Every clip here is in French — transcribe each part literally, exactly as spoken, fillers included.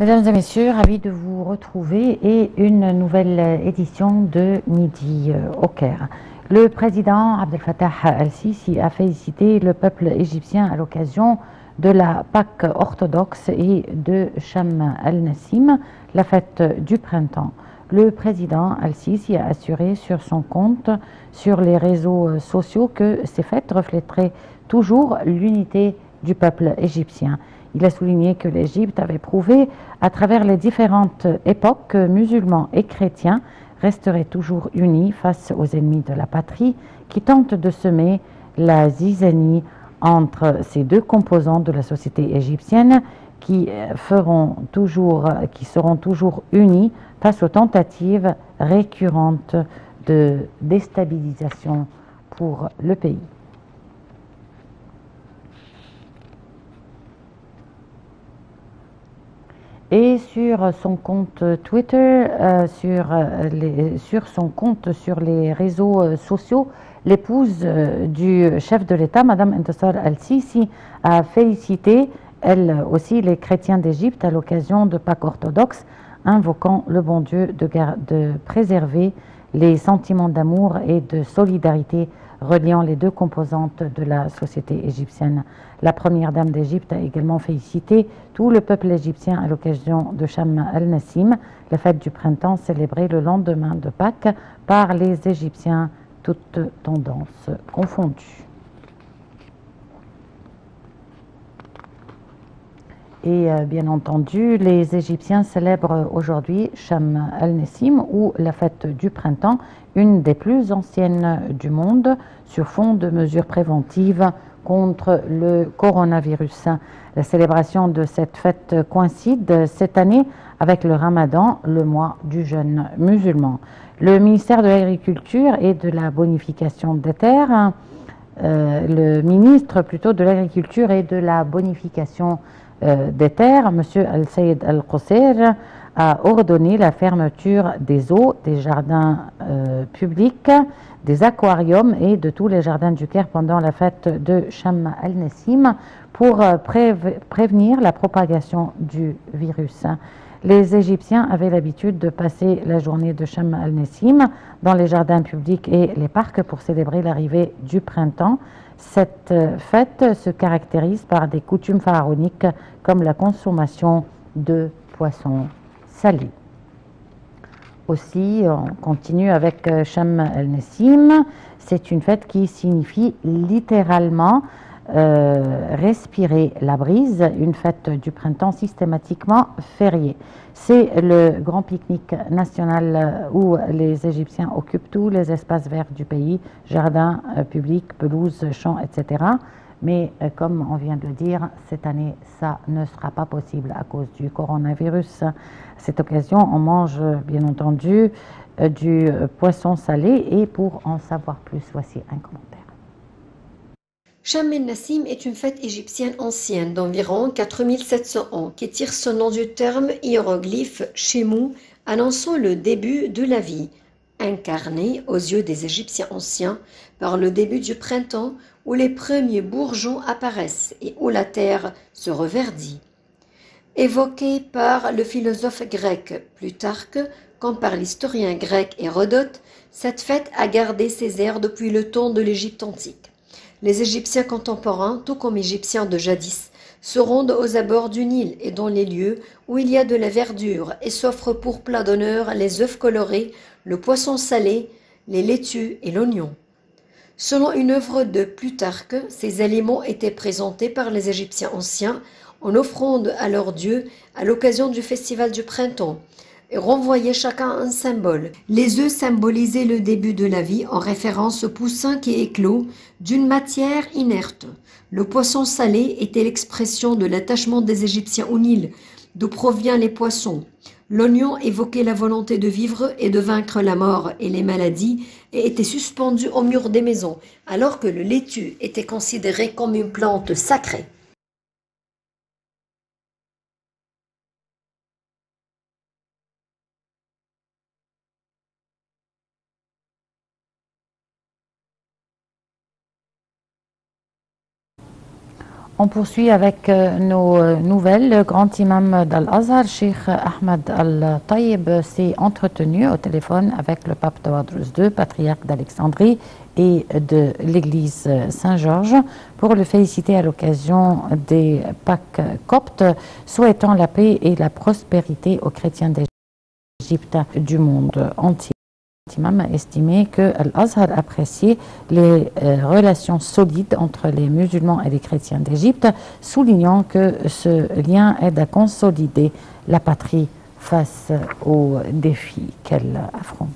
Mesdames et messieurs, ravi de vous retrouver et une nouvelle édition de Midi au Caire. Le président Abdel Fattah al-Sisi a félicité le peuple égyptien à l'occasion de la Pâque orthodoxe et de Cham al-Nassim, la fête du printemps. Le président al-Sisi a assuré sur son compte sur les réseaux sociaux que ces fêtes reflèteraient toujours l'unité du peuple égyptien. Il a souligné que l'Égypte avait prouvé, à travers les différentes époques, que musulmans et chrétiens resteraient toujours unis face aux ennemis de la patrie qui tentent de semer la zizanie entre ces deux composants de la société égyptienne qui, feront toujours, qui seront toujours unis face aux tentatives récurrentes de déstabilisation pour le pays. Et sur son compte Twitter, euh, sur, les, sur son compte sur les réseaux sociaux, l'épouse euh, du chef de l'État, Madame Intisar al-Sisi, a félicité, elle aussi, les chrétiens d'Égypte à l'occasion de Pâques orthodoxes, invoquant le bon Dieu de, de préserver les sentiments d'amour et de solidarité reliant les deux composantes de la société égyptienne. La première dame d'Égypte a également félicité tout le peuple égyptien à l'occasion de Cham al-Nassim, la fête du printemps célébrée le lendemain de Pâques par les Égyptiens, toutes tendances confondues. Et euh, bien entendu, les Égyptiens célèbrent aujourd'hui Cham al-Nassim, ou la fête du printemps, une des plus anciennes du monde, sur fond de mesures préventives contre le coronavirus. La célébration de cette fête coïncide cette année avec le Ramadan, le mois du jeûne musulman. Le ministère de l'Agriculture et de la Bonification des terres, euh, le ministre plutôt de l'Agriculture et de la Bonification euh, des terres, M. Al-Sayed Al-Qusseir, a ordonné la fermeture des eaux, des jardins euh, publics, des aquariums et de tous les jardins du Caire pendant la fête de Cham al-Nassim pour euh, prévenir la propagation du virus. Les Égyptiens avaient l'habitude de passer la journée de Cham al-Nassim dans les jardins publics et les parcs pour célébrer l'arrivée du printemps. Cette fête se caractérise par des coutumes pharaoniques comme la consommation de poissons salés. Aussi, on continue avec Cham al-Nassim. C'est une fête qui signifie littéralement euh, respirer la brise, une fête du printemps systématiquement fériée. C'est le grand pique-nique national où les Égyptiens occupent tous les espaces verts du pays, jardins euh, publics, pelouses, champs, et cetera. Mais euh, comme on vient de le dire, cette année, ça ne sera pas possible à cause du coronavirus. À cette occasion, on mange bien entendu euh, du poisson salé. Et pour en savoir plus, voici un commentaire. Cham al-Nassim est une fête égyptienne ancienne d'environ quatre mille sept cents ans qui tire son nom du terme hiéroglyphe Shemu, annonçant le début de la vie, incarné aux yeux des Égyptiens anciens par le début du printemps où les premiers bourgeons apparaissent et où la terre se reverdit. Évoquée par le philosophe grec Plutarque, comme par l'historien grec Hérodote, cette fête a gardé ses airs depuis le temps de l'Égypte antique. Les Égyptiens contemporains, tout comme Égyptiens de jadis, se rendent aux abords du Nil et dans les lieux où il y a de la verdure et s'offrent pour plat d'honneur les œufs colorés, le poisson salé, les laitues et l'oignon. Selon une œuvre de Plutarque, ces aliments étaient présentés par les Égyptiens anciens en offrande à leurs dieux à l'occasion du festival du printemps et renvoyaient chacun un symbole. Les œufs symbolisaient le début de la vie en référence au poussin qui éclot d'une matière inerte. Le poisson salé était l'expression de l'attachement des Égyptiens au Nil, d'où proviennent les poissons. L'oignon évoquait la volonté de vivre et de vaincre la mort et les maladies et était suspendu au mur des maisons, alors que le laitue était considéré comme une plante sacrée. On poursuit avec euh, nos euh, nouvelles. Le grand imam d'Al-Azhar, Cheikh Ahmed Al-Taïb, s'est entretenu au téléphone avec le pape Tawadros deux, patriarche d'Alexandrie et de l'église Saint-Georges, pour le féliciter à l'occasion des Pâques coptes, souhaitant la paix et la prospérité aux chrétiens d'Égypte du monde entier. L'imam a estimé que Al-Azhar appréciait les euh, relations solides entre les musulmans et les chrétiens d'Égypte, soulignant que ce lien aide à consolider la patrie face aux défis qu'elle affronte.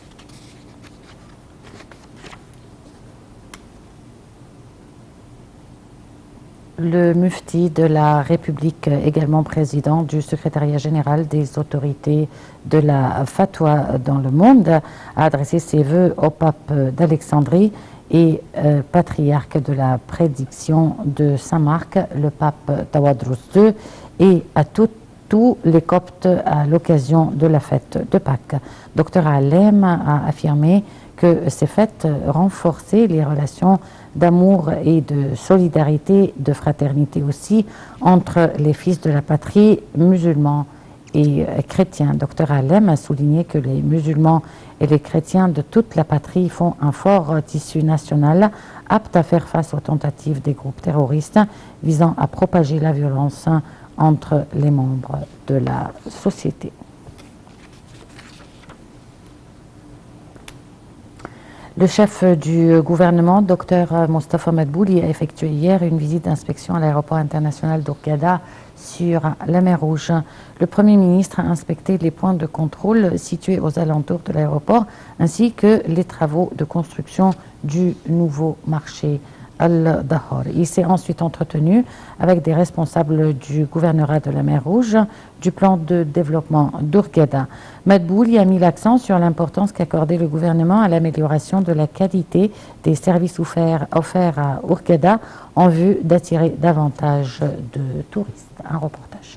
Le mufti de la République, également président du secrétariat général des autorités de la fatwa dans le monde, a adressé ses vœux au pape d'Alexandrie et euh, patriarche de la prédiction de Saint-Marc, le pape Tawadros deux, et à tout, tous les coptes à l'occasion de la fête de Pâques. Docteur Alem a affirmé que ces fêtes renforçaient les relations d'amour et de solidarité, de fraternité aussi, entre les fils de la patrie musulmans et chrétiens. Docteur Alem a souligné que les musulmans et les chrétiens de toute la patrie font un fort tissu national apte à faire face aux tentatives des groupes terroristes visant à propager la violence entre les membres de la société. Le chef du gouvernement, Dr Mostafa Madbouli, a effectué hier une visite d'inspection à l'aéroport international d'Hurghada sur la mer Rouge. Le Premier ministre a inspecté les points de contrôle situés aux alentours de l'aéroport ainsi que les travaux de construction du nouveau marché Al-Dahor. Il s'est ensuite entretenu avec des responsables du gouvernorat de la mer Rouge, du plan de développement d'Hurghada. Madbouli a mis l'accent sur l'importance qu'accordait le gouvernement à l'amélioration de la qualité des services offerts, offerts à Hurghada en vue d'attirer davantage de touristes. Un reportage.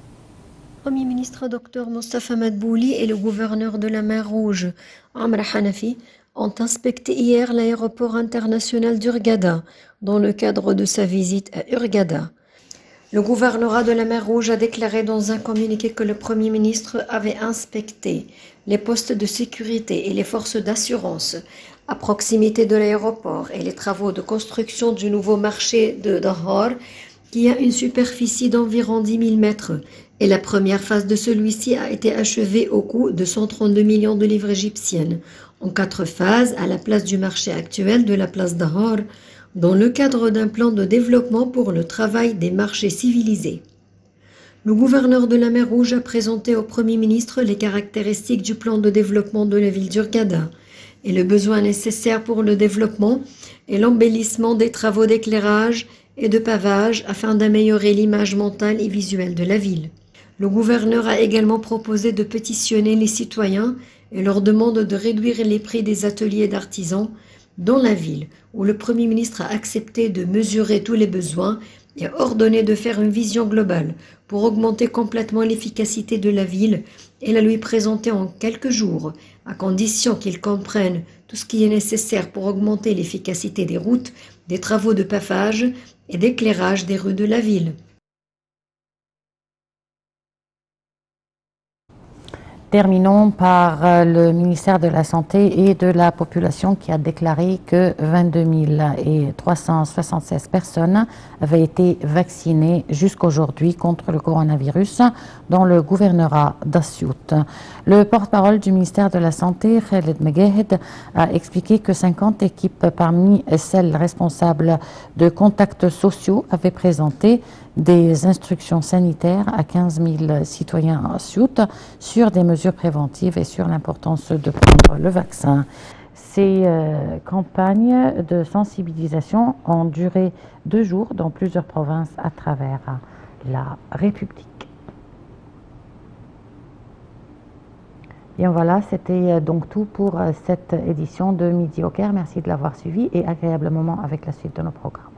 Le Premier ministre Dr Mostafa Madbouli et le gouverneur de la mer Rouge, Amr Hanafi, ont inspecté hier l'aéroport international d'Hurghada dans le cadre de sa visite à Hurghada. Le gouvernorat de la mer Rouge a déclaré dans un communiqué que le Premier ministre avait inspecté les postes de sécurité et les forces d'assurance à proximité de l'aéroport et les travaux de construction du nouveau marché de Dahor qui a une superficie d'environ dix mille mètres et la première phase de celui-ci a été achevée au coût de cent trente-deux millions de livres égyptiennes en quatre phases à la place du marché actuel de la place Dahor dans le cadre d'un plan de développement pour le travail des marchés civilisés. Le gouverneur de la mer Rouge a présenté au Premier ministre les caractéristiques du plan de développement de la ville d'Hurghada et le besoin nécessaire pour le développement et l'embellissement des travaux d'éclairage et de pavage afin d'améliorer l'image mentale et visuelle de la ville. Le gouverneur a également proposé de pétitionner les citoyens et leur demande de réduire les prix des ateliers d'artisans dans la ville, où le Premier ministre a accepté de mesurer tous les besoins et a ordonné de faire une vision globale pour augmenter complètement l'efficacité de la ville et la lui présenter en quelques jours, à condition qu'il comprenne tout ce qui est nécessaire pour augmenter l'efficacité des routes, des travaux de pavage et d'éclairage des rues de la ville. Terminons par le ministère de la Santé et de la Population qui a déclaré que vingt-deux mille trois cent soixante-seize personnes avaient été vaccinées jusqu'aujourd'hui contre le coronavirus dans le gouvernorat d'Assiout. Le porte-parole du ministère de la Santé, Khaled Megahed, a expliqué que cinquante équipes parmi celles responsables de contacts sociaux avaient présenté des instructions sanitaires à quinze mille citoyens à Assiout sur des mesures préventives et sur l'importance de prendre le vaccin. Ces euh, campagnes de sensibilisation ont duré deux jours dans plusieurs provinces à travers la République. Et voilà, c'était donc tout pour cette édition de Midi au Caire. Merci de l'avoir suivi et agréable moment avec la suite de nos programmes.